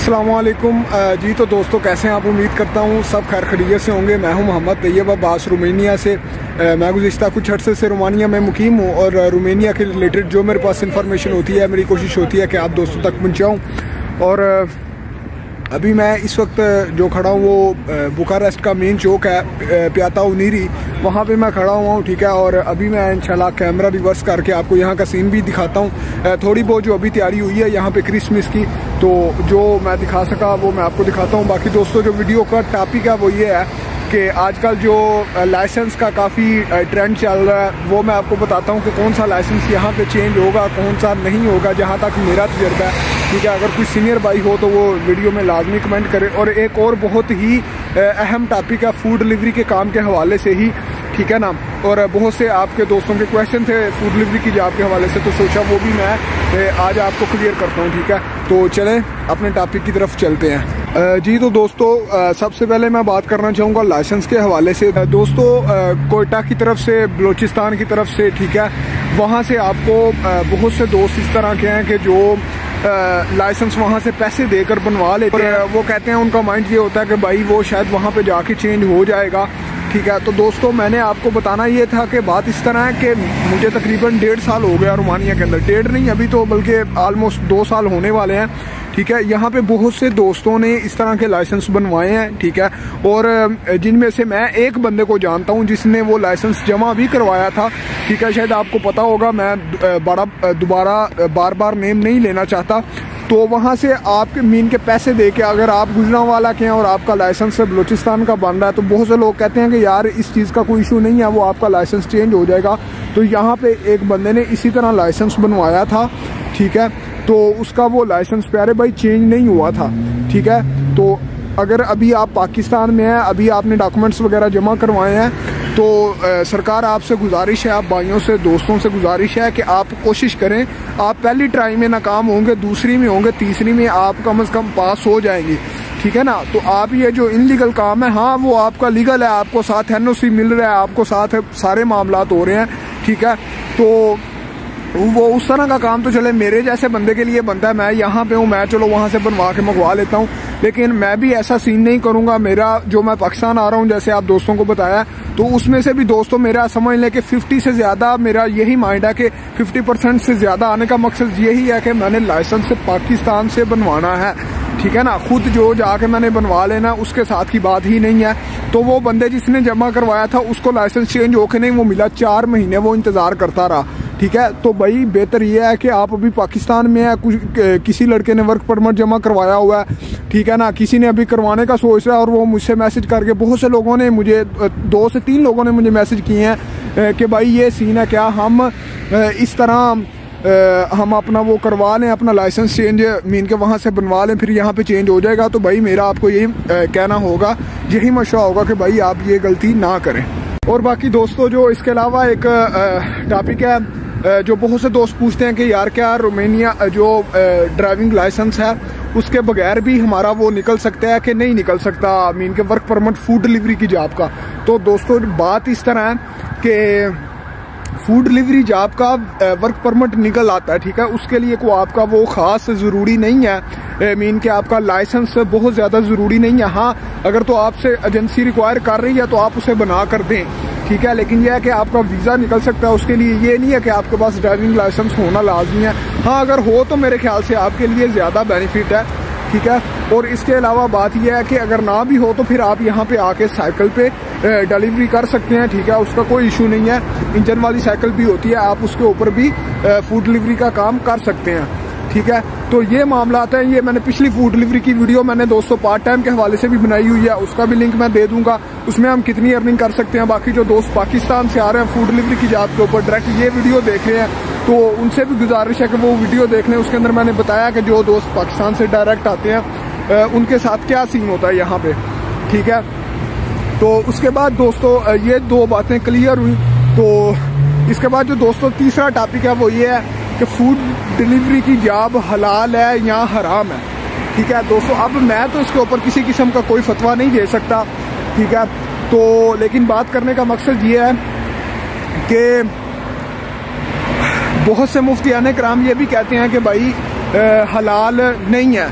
अस्सलामुअलैकुम जी। तो दोस्तों कैसे हैं आप? उम्मीद करता हूँ सब खैर खैरियत से होंगे। मैं हूँ मोहम्मद तैयब अब्बास रोमानिया से। मैं गुज़िश्ता कुछ अर्से से रोमानिया में मुकीम हूँ और रोमानिया के रिलेटेड जो मेरे पास इंफॉर्मेशन होती है मेरी कोशिश होती है कि आप दोस्तों तक पहुँचाऊँ। और अभी मैं इस वक्त जो खड़ा हूँ वो बुखारेस्ट का मेन चौक है प्याता उनीरी, वहाँ पे मैं खड़ा हुआ हूँ। ठीक है, और अभी मैं इंशाल्लाह कैमरा रिवर्स करके आपको यहाँ का सीन भी दिखाता हूँ। थोड़ी बहुत जो अभी तैयारी हुई है यहाँ पे क्रिसमस की, तो जो मैं दिखा सका वो मैं आपको दिखाता हूँ। बाकी दोस्तों जो वीडियो का टॉपिक है वो ये है कि आजकल जो लाइसेंस का काफ़ी ट्रेंड चल रहा है वो मैं आपको बताता हूँ कि कौन सा लाइसेंस यहाँ पे चेंज होगा, कौन सा नहीं होगा, जहाँ तक मेरा तजर्बा है। ठीक है, अगर कोई सीनियर भाई हो तो वो वीडियो में लाजमी कमेंट करे। और एक और बहुत ही अहम टॉपिक है फूड डिलीवरी के काम के हवाले से ही, ठीक है ना। और बहुत से आपके दोस्तों के क्वेश्चन थे फूड डिलीवरी की जॉब के हवाले से, तो सोचा वो भी मैं आज आपको क्लियर करता हूँ। ठीक है, तो चलें अपने टॉपिक की तरफ चलते हैं। जी तो दोस्तों सबसे पहले मैं बात करना चाहूँगा लाइसेंस के हवाले से। दोस्तों कोयटा की तरफ से, बलूचिस्तान की तरफ से, ठीक है, वहाँ से आपको बहुत से दोस्त इस तरह के हैं कि जो लाइसेंस वहाँ से पैसे देकर बनवा लेते हैं। वो कहते हैं, उनका माइंड ये होता है कि भाई वो शायद वहाँ पे जाके चेंज हो जाएगा। ठीक है, तो दोस्तों मैंने आपको बताना ये था कि बात इस तरह है कि मुझे तकरीबन 1.5 साल हो गया रोमानिया के अंदर। 1.5 नहीं, अभी तो बल्कि ऑलमोस्ट 2 साल होने वाले हैं। ठीक है, यहाँ पे बहुत से दोस्तों ने इस तरह के लाइसेंस बनवाए हैं। ठीक है, और जिनमें से मैं एक बंदे को जानता हूँ जिसने वो लाइसेंस जमा भी करवाया था। ठीक है, शायद आपको पता होगा, मैं दोबारा बार बार नेम नहीं लेना चाहता। तो वहाँ से आपके मीन के पैसे दे के अगर आप गुजरांवाला के हैं और आपका लाइसेंस बलूचिस्तान का बन रहा है, तो बहुत से लोग कहते हैं कि यार इस चीज़ का कोई इशू नहीं है, वो आपका लाइसेंस चेंज हो जाएगा। तो यहाँ पे एक बंदे ने इसी तरह लाइसेंस बनवाया था। ठीक है, तो उसका वो लाइसेंस प्यारे भाई चेंज नहीं हुआ था। ठीक है, तो अगर अभी आप पाकिस्तान में हैं, अभी आपने डॉक्यूमेंट्स वगैरह जमा करवाए हैं, तो सरकार आपसे गुजारिश है, आप भाइयों से, दोस्तों से गुजारिश है कि आप कोशिश करें। आप पहली ट्राई में नाकाम होंगे, दूसरी में होंगे, तीसरी में आप कम से कम पास हो जाएंगे। ठीक है ना। तो आप ये जो इनलीगल काम है, हाँ वो आपका लीगल है, आपको साथ NOC मिल रहा है, आपको साथ सारे मामलात हो रहे हैं। ठीक है, तो वो उस तरह का काम तो चले मेरे जैसे बंदे के लिए बनता है। मैं यहाँ पे हूँ, मैं चलो वहाँ से बनवा के मंगवा लेता हूँ, लेकिन मैं भी ऐसा सीन नहीं करूँगा। मेरा जो मैं पाकिस्तान आ रहा हूँ, जैसे आप दोस्तों को बताया, तो उसमें से भी दोस्तों मेरा समझ लें कि 50 से ज़्यादा मेरा यही माइंड है कि 50% से ज़्यादा आने का मकसद यही है कि मैंने लाइसेंस पाकिस्तान से बनवाना है। ठीक है ना, खुद जो जाके मैंने बनवा लेना, उसके साथ की बात ही नहीं है। तो वो बंदे जिसने जमा करवाया था उसको लाइसेंस चेंज होके नहीं वो मिला, 4 महीने वो इंतज़ार करता रहा। ठीक है, तो भाई बेहतर ये है कि आप अभी पाकिस्तान में है, किसी लड़के ने वर्क परमिट जमा करवाया हुआ है, ठीक है ना, किसी ने अभी करवाने का सोच रहा है, और वो मुझसे मैसेज करके, बहुत से लोगों ने मुझे, 2 से 3 लोगों ने मुझे मैसेज किए हैं कि भाई ये सीन है, क्या हम इस तरह हम अपना वो करवा लें, अपना लाइसेंस चेंज मीन के वहाँ से बनवा लें, फिर यहाँ पे चेंज हो जाएगा। तो भाई मेरा आपको यही कहना होगा, यही मशवरा होगा कि भाई आप ये गलती ना करें। और बाकी दोस्तों जो इसके अलावा एक टॉपिक है, जो बहुत से दोस्त पूछते हैं कि यार क्या रोमानिया जो ड्राइविंग लाइसेंस है उसके बगैर भी हमारा वो निकल सकता है कि नहीं निकल सकता, मीन के वर्क परमिट फूड डिलीवरी की जॉब का। तो दोस्तों बात इस तरह है कि फूड डिलीवरी जॉब का वर्क परमिट निकल आता है। ठीक है, उसके लिए को आपका वो ख़ास ज़रूरी नहीं है, मीन के आपका लाइसेंस बहुत ज़्यादा ज़रूरी नहीं है। हाँ, अगर तो आपसे एजेंसी रिक्वायर कर रही है तो आप उसे बना कर दें। ठीक है, लेकिन यह है कि आपका वीज़ा निकल सकता है, उसके लिए ये नहीं है कि आपके पास ड्राइविंग लाइसेंस होना लाजमी है। हाँ, अगर हो तो मेरे ख्याल से आपके लिए ज़्यादा बेनिफिट है। ठीक है, और इसके अलावा बात यह है कि अगर ना भी हो तो फिर आप यहाँ पे आके साइकिल पे डिलीवरी कर सकते हैं। ठीक है, उसका कोई इशू नहीं है, इंजन वाली साइकिल भी होती है, आप उसके ऊपर भी फूड डिलीवरी का काम कर सकते हैं। ठीक है, तो ये मामला आता है। ये मैंने पिछली फूड डिलीवरी की वीडियो मैंने दोस्तों पार्ट टाइम के हवाले से भी बनाई हुई है, उसका भी लिंक मैं दे दूंगा, उसमें हम कितनी अर्निंग कर सकते हैं। बाकी जो दोस्त पाकिस्तान से आ रहे हैं फूड डिलीवरी की जॉब के ऊपर डायरेक्ट ये वीडियो देख रहे हैं, तो उनसे भी गुजारिश है कि वो वीडियो देख लें। उसके अंदर मैंने बताया कि जो दोस्त पाकिस्तान से डायरेक्ट आते हैं उनके साथ क्या सीन होता है यहाँ पे। ठीक है, तो उसके बाद दोस्तों ये 2 बातें क्लियर हुई। तो इसके बाद जो दोस्तों तीसरा टॉपिक है वो ये है कि फूड डिलीवरी की जॉब हलाल है या हराम है। ठीक है दोस्तों, अब मैं तो इसके ऊपर किसी किस्म का कोई फतवा नहीं दे सकता। ठीक है, तो लेकिन बात करने का मकसद ये है कि बहुत से मुफ्तियाने कराम ये भी कहते हैं कि भाई हलाल नहीं है।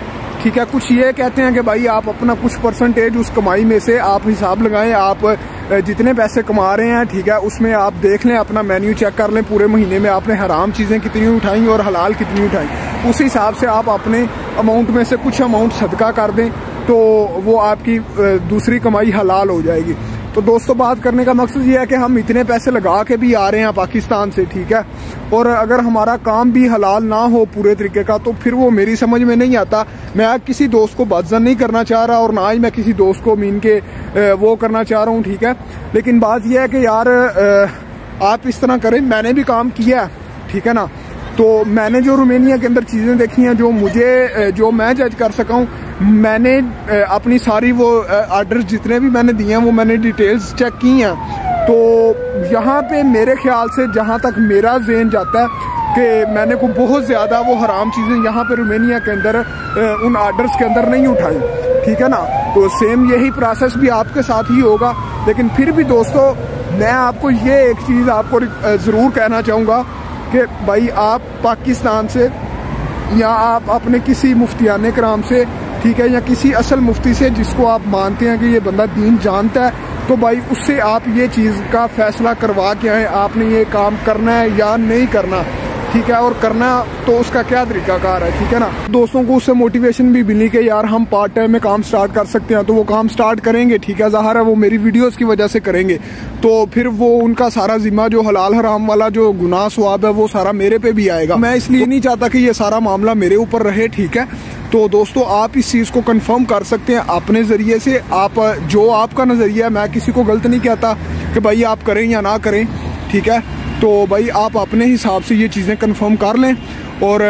ठीक है। कुछ ये कहते हैं कि भाई आप अपना कुछ परसेंटेज उस कमाई में से आप हिसाब लगाएं, आप जितने पैसे कमा रहे हैं, ठीक है, उसमें आप देख लें, अपना मेन्यू चेक कर लें, पूरे महीने में आपने हराम चीज़ें कितनी उठाई और हलाल कितनी उठाई, उस हिसाब से आप अपने अमाउंट में से कुछ अमाउंट सदका कर दें, तो वो आपकी दूसरी कमाई हलाल हो जाएगी। तो दोस्तों, बात करने का मकसद ये है कि हम इतने पैसे लगा के भी आ रहे हैं पाकिस्तान से, ठीक है, और अगर हमारा काम भी हलाल ना हो पूरे तरीके का, तो फिर वो मेरी समझ में नहीं आता। मैं किसी दोस्त को बदज़न नहीं करना चाह रहा और ना ही मैं किसी दोस्त को मीन के वो करना चाह रहा हूँ, ठीक है। लेकिन बात यह है कि यार आप इस तरह करें, मैंने भी काम किया, ठीक है ना। तो मैंने जो रोमानिया के अंदर चीज़ें देखी हैं, जो मैं जज कर सका हूँ, मैंने अपनी सारी वो आर्डर्स जितने भी मैंने दिए हैं वो मैंने डिटेल्स चेक की हैं। तो यहाँ पे मेरे ख्याल से जहाँ तक मेरा ज़हन जाता है कि मैंने को बहुत ज़्यादा वो हराम चीज़ें यहाँ पे रोमानिया के अंदर उन आर्डर्स के अंदर नहीं उठाई, ठीक है ना। तो सेम यही प्रोसेस भी आपके साथ ही होगा। लेकिन फिर भी दोस्तों, मैं आपको ये एक चीज़ आपको ज़रूर कहना चाहूँगा कि भाई आप पाकिस्तान से या आप अपने किसी मुफ्तियाने कराम से, ठीक है, या किसी असल मुफ्ती से जिसको आप मानते हैं कि ये बंदा दीन जानता है, तो भाई उससे आप ये चीज़ का फैसला करवा के आए, आपने ये काम करना है या नहीं करना, ठीक है, और करना तो उसका क्या तरीकाकार है, ठीक है ना। दोस्तों को उससे मोटिवेशन भी मिली कि यार हम पार्ट टाइम में काम स्टार्ट कर सकते हैं, तो वो काम स्टार्ट करेंगे, ठीक है। ज़ाहिर है वो मेरी वीडियोस की वजह से करेंगे, तो फिर वो उनका सारा जिम्मा जो हलाल हराम वाला जो गुनाह सवाब है वो सारा मेरे पे भी आएगा। मैं इसलिए नहीं चाहता कि ये सारा मामला मेरे ऊपर रहे, ठीक है। तो दोस्तों, आप इस चीज़ को कंफर्म कर सकते हैं अपने ज़रिए से। आप जो आपका नज़रिया है, मैं किसी को गलत नहीं कहता कि भाई आप करें या ना करें, ठीक है। तो भाई आप अपने हिसाब से ये चीज़ें कंफर्म कर लें और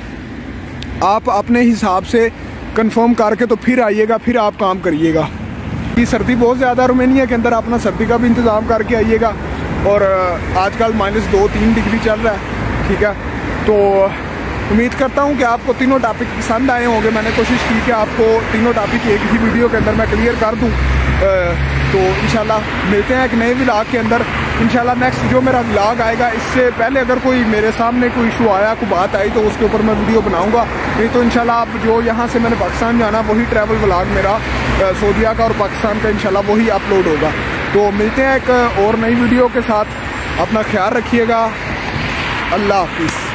आप अपने हिसाब से कंफर्म करके तो फिर आइएगा, फिर आप काम करिएगा। ये सर्दी बहुत ज़्यादा रोमानिया के अंदर, अपना सर्दी का भी इंतज़ाम करके आइएगा। और आजकल -2-3 डिग्री चल रहा है, ठीक है। तो उम्मीद करता हूँ कि आपको तीनों टॉपिक पसंद आए होंगे। मैंने कोशिश की कि आपको तीनों टॉपिक एक ही वीडियो के अंदर मैं क्लियर कर दूँ। तो इंशाल्लाह मिलते हैं एक नए व्लॉग के अंदर। इंशाल्लाह नेक्स्ट जो मेरा व्लॉग आएगा, इससे पहले अगर कोई मेरे सामने कोई इशू आया, कोई बात आई, तो उसके ऊपर मैं वीडियो बनाऊंगा। नहीं तो इंशाल्लाह आप जो यहाँ से मैंने पाकिस्तान जाना, वही ट्रैवल व्लॉग मेरा सऊदीया का और पाकिस्तान का इंशाल्लाह वही अपलोड होगा। तो मिलते हैं एक और नई वीडियो के साथ। अपना ख्याल रखिएगा। अल्लाह हाफिज़।